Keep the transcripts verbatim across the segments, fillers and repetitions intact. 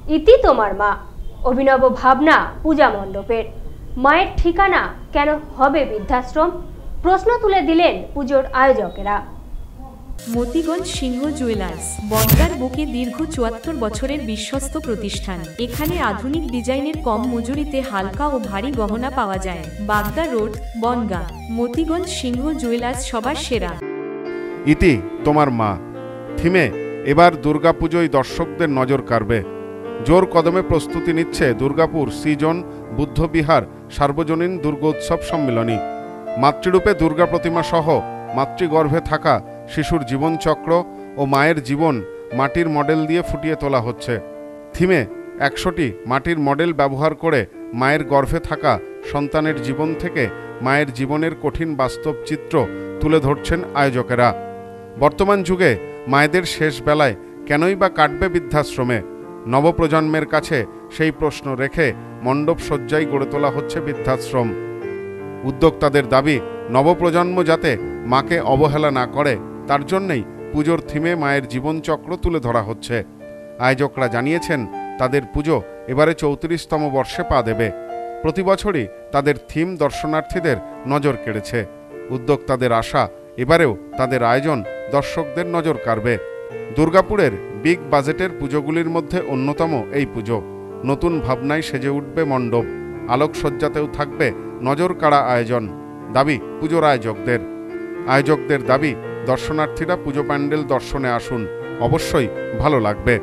ইতি তোমার মা, অভিনব ভাবনা পূজা মণ্ডপের। মায়ের ঠিকানা কেন হবে বৃদ্ধাশ্রম, প্রশ্ন তুলে দিলেন পুজোর আয়োজকেরা। মতিগঞ্জ সিংহ জুয়েলার্স বনগাঁর বুকে দীর্ঘ চুয়াত্তর বছরের বিশ্বস্ত প্রতিষ্ঠান। এখানে আধুনিক ডিজাইনের কম মজুরিতে হালকা ও ভারী গহনা পাওয়া যায়। বাগদা রোড, বনগাঁ। মতিগঞ্জ সিংহ জুয়েলার্স সবার সেরা। ইতি তোমার মা থিমে এবার দুর্গাপুজোয় দর্শকদের নজর কাড়বে। জোর কদমে প্রস্তুতি নিচ্ছে দুর্গাপুর সিজন বুদ্ধবিহার সার্বজনীন দুর্গোৎসব সম্মিলনী। মাতৃরূপে দুর্গা প্রতিমা সহ মাতৃগর্ভে থাকা শিশুর জীবনচক্র ও মায়ের জীবন মাটির মডেল দিয়ে ফুটিয়ে তোলা হচ্ছে। থিমে একশোটি মাটির মডেল ব্যবহার করে মায়ের গর্ভে থাকা সন্তানের জীবন থেকে মায়ের জীবনের কঠিন বাস্তব চিত্র তুলে ধরছেন আয়োজকেরা। বর্তমান যুগে মায়েদের শেষ বেলায় কেনই বা কাটবে বৃদ্ধাশ্রমে, নবপ্রজন্মের কাছে সেই প্রশ্ন রেখে মণ্ডপ সজ্জায় গড়ে তোলা হচ্ছে বৃদ্ধাশ্রম। উদ্যোক্তাদের দাবি, নবপ্রজন্ম যাতে মাকে অবহেলা না করে তার জন্যই পুজোর থিমে মায়ের জীবনচক্র তুলে ধরা হচ্ছে। আয়োজকরা জানিয়েছেন তাদের পুজো এবারে চৌত্রিশতম বর্ষে পা দেবে। প্রতি বছরই তাদের থিম দর্শনার্থীদের নজর কেড়েছে। উদ্যোক্তাদের আশা, এবারেও তাদের আয়োজন দর্শকদের নজর কাড়বে। দুর্গাপুরের বিগ বাজেটের পুজোগুলির মধ্যে অন্যতম এই পুজো। নতুন ভাবনায় সেজে উঠবে মণ্ডপ, আলোকসজ্জাতেও থাকবে নজর কাড়া আয়োজন। দাবি পুজোর আয়োজকদের আয়োজকদের দাবি দর্শনার্থীরা পুজো প্যান্ডেল দর্শনে আসুন, অবশ্যই ভালো লাগবে।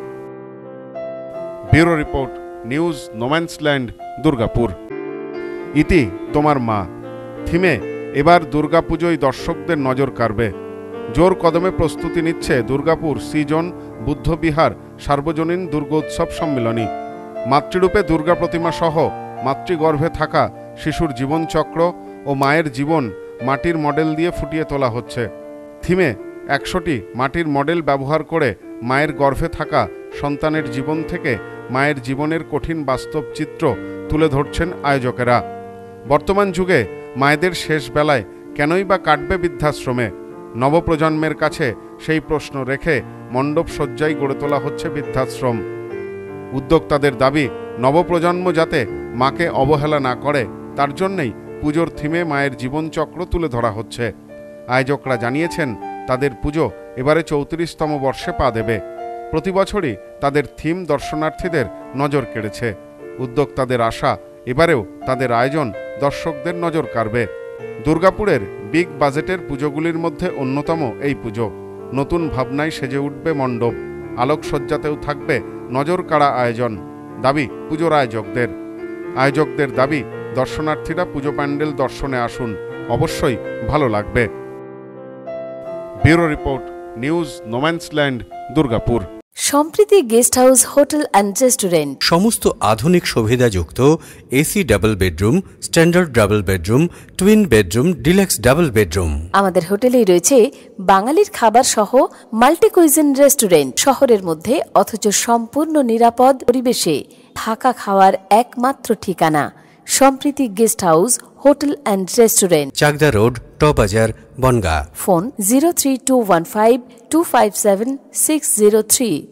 Bureau report, news No Man's Land, Durgapur. ইতি তোমার মা থিমে এবার দুর্গাপুজোয় দর্শকদের নজর কাড়বে। জোর কদমে প্রস্তুতি নিচ্ছে দুর্গাপুর সিজন বুদ্ধবিহার সার্বজনীন দুর্গোৎসব সম্মিলনী। মাতৃরূপে দুর্গা প্রতিমা সহ মাতৃগর্ভে থাকা শিশুর জীবনচক্র ও মায়ের জীবন মাটির মডেল দিয়ে ফুটিয়ে তোলা হচ্ছে। থিমে একশোটি মাটির মডেল ব্যবহার করে মায়ের গর্ভে থাকা সন্তানের জীবন থেকে মায়ের জীবনের কঠিন বাস্তব চিত্র তুলে ধরছেন আয়োজকেরা। বর্তমান যুগে মায়েদের শেষ বেলায় কেনই বা কাটবে বৃদ্ধাশ্রমে, নবপ্রজন্মের কাছে সেই প্রশ্ন রেখে মণ্ডপ সজ্জায় গড়ে তোলা হচ্ছে বৃদ্ধাশ্রম। উদ্যোক্তাদের দাবি, নবপ্রজন্ম যাতে মাকে অবহেলা না করে তার জন্যই পুজোর থিমে মায়ের জীবনচক্র তুলে ধরা হচ্ছে। আয়োজকরা জানিয়েছেন তাদের পুজো এবারে চৌত্রিশতম বর্ষে পা দেবে। প্রতি বছরই তাদের থিম দর্শনার্থীদের নজর কেড়েছে। উদ্যোক্তাদের আশা, এবারেও তাদের আয়োজন দর্শকদের নজর কাড়বে। দুর্গাপুরের বিগ বাজেটের পুজোগুলির মধ্যে অন্যতম এই পুজো। নতুন ভাবনায় সেজে উঠবে মণ্ডপ, আলোকসজ্জাতেও থাকবে নজর কাড়া আয়োজন। দাবি পুজোর আয়োজকদের আয়োজকদের দাবি দর্শনার্থীরা পুজো প্যান্ডেল দর্শনে আসুন, অবশ্যই ভালো লাগবে। Bureau report, news No Man's Land, Durgapur. Sampriti guest house hotel and restaurant. সমস্ত আধুনিক সুবিধাযুক্ত AC double bedroom, standard double bedroom, twin bedroom, deluxe double bedroom. আমাদের হোটেলেই রয়েছে বাঙালির খাবার সহ মাল্টি কুইজিন রেস্টুরেন্ট। শহরের মধ্যে অথচ সম্পূর্ণ নিরাপদ পরিবেশে থাকা খাওয়ার একমাত্র ঠিকানা Sampriti guest house hotel and restaurant, Chakdah road, টবাজার, Bangaon. Phone zero three two one five two five seven six zero three.